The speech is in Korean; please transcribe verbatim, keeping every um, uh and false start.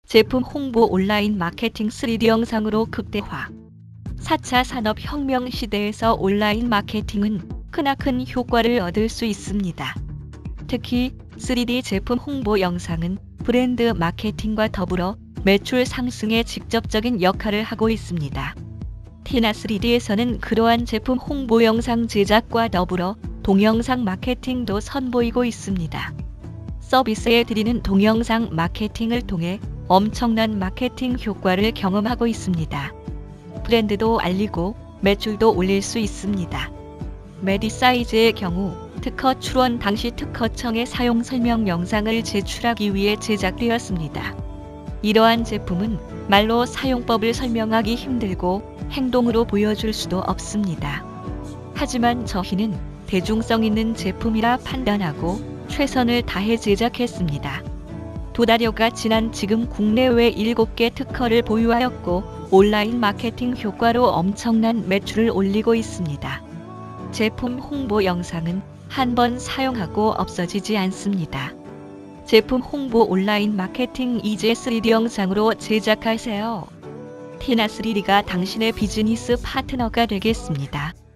제품 홍보 온라인 마케팅 쓰리디 영상으로 극대화. 사 차 산업혁명 시대에서 온라인 마케팅은 크나큰 효과를 얻을 수 있습니다. 특히 쓰리디 제품 홍보 영상은 브랜드 마케팅과 더불어 매출 상승에 직접적인 역할을 하고 있습니다. 티나 쓰리디에서는 그러한 제품 홍보 영상 제작과 더불어 동영상 마케팅도 선보이고 있습니다. 서비스에 드리는 동영상 마케팅을 통해 엄청난 마케팅 효과를 경험하고 있습니다. 브랜드도 알리고 매출도 올릴 수 있습니다. 메디사이즈의 경우 특허 출원 당시 특허청의 사용 설명 영상을 제출하기 위해 제작되었습니다. 이러한 제품은 말로 사용법을 설명하기 힘들고 행동으로 보여줄 수도 없습니다. 하지만 저희는 대중성 있는 제품이라 판단하고 최선을 다해 제작했습니다. 도다료가 지난 지금 국내외 일곱 개 특허를 보유하였고 온라인 마케팅 효과로 엄청난 매출을 올리고 있습니다. 제품 홍보 영상은 한 번 사용하고 없어지지 않습니다. 제품 홍보 온라인 마케팅 이제 쓰리디 영상으로 제작하세요. 티나 쓰리디가 당신의 비즈니스 파트너가 되겠습니다.